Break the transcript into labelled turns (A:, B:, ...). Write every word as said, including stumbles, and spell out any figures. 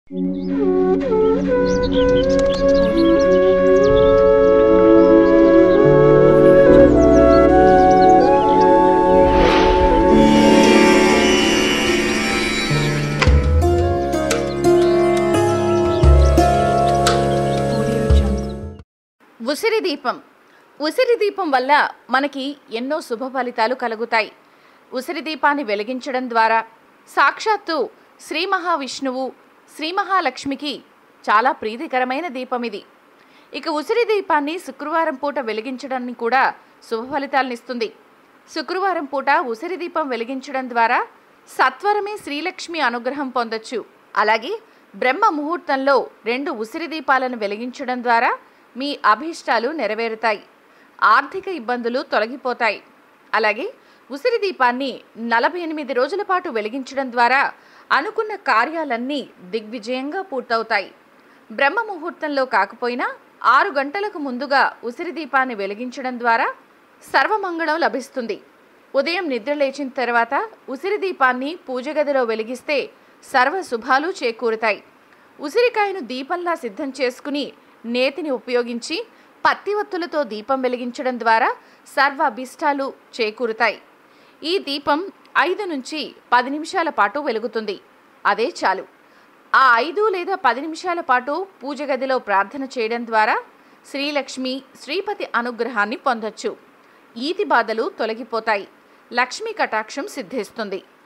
A: ఉసిరి దీపం. ఉసిరి దీపం వల్ల మనకి ఎన్నో శుభ ఫలితాలు కలుగుతాయి. ఉసిరి దీపాన్ని వెలిగించడం ద్వారా సాక్షాత్తు శ్రీ మహావిష్ణువు, శ్రీ మహాలక్ష్మికి చాలా ప్రీతికరమైన దీపం ఇది. ఇక ఉసిరి దీపాన్ని శుక్రవారం పూట వెలిగించడాన్ని కూడా శుభ ఫలితాలనిస్తుంది. శుక్రవారం పూట ఉసిరి దీపం వెలిగించడం ద్వారా సత్వరమే శ్రీలక్ష్మి అనుగ్రహం పొందొచ్చు. అలాగే బ్రహ్మ ముహూర్తంలో రెండు ఉసిరి దీపాలను వెలిగించడం ద్వారా మీ అభీష్టాలు నెరవేరుతాయి, ఆర్థిక ఇబ్బందులు తొలగిపోతాయి. అలాగే ఉసిరి దీపాన్ని నలభై ఎనిమిది రోజుల పాటు వెలిగించడం ద్వారా అనుకున్న కార్యాలన్నీ దిగ్విజయంగా పూర్తవుతాయి. బ్రహ్మ ముహూర్తంలో కాకపోయినా ఆరు గంటలకు ముందుగా ఉసిరి దీపాన్ని వెలిగించడం ద్వారా సర్వమంగళం లభిస్తుంది. ఉదయం నిద్ర లేచిన తర్వాత ఉసిరి దీపాన్ని పూజ గదిలో వెలిగిస్తే సర్వ శుభాలు చేకూరుతాయి. ఉసిరికాయను దీపంలా సిద్ధం చేసుకుని నేతిని ఉపయోగించి పత్తి ఒత్తులతో దీపం వెలిగించడం ద్వారా సర్వ అభిష్టాలు చేకూరుతాయి. ఈ దీపం ఐదు నుంచి పది నిమిషాల పాటు వెలుగుతుంది. అదే చాలు. ఆ ఐదు లేదా పది నిమిషాల పాటు పూజ గదిలో ప్రార్థన చేయడం ద్వారా శ్రీలక్ష్మి, శ్రీపతి అనుగ్రహాన్ని పొందొచ్చు. ఈతి బాధలు తొలగిపోతాయి, లక్ష్మీ కటాక్షం సిద్ధిస్తుంది.